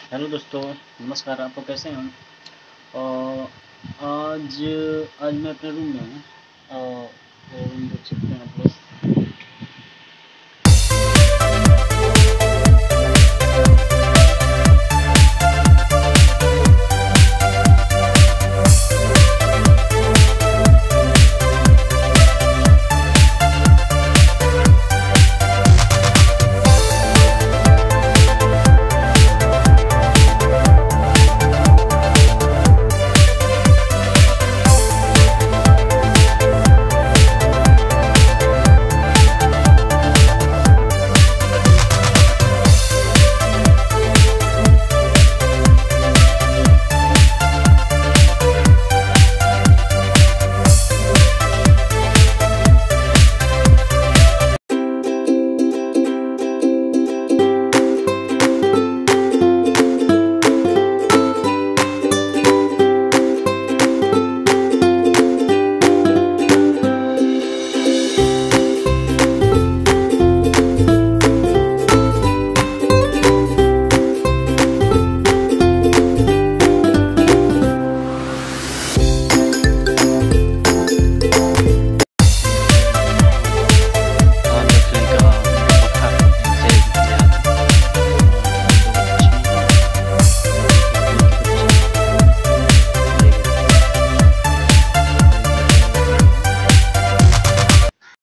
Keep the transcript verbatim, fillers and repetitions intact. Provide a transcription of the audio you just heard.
Hello दोस्तों, नमस्कार। आपको कैसे हैं? और आज आज मैं अपने रूम में हूँ। और रूम देख सकते हैं आप लोग।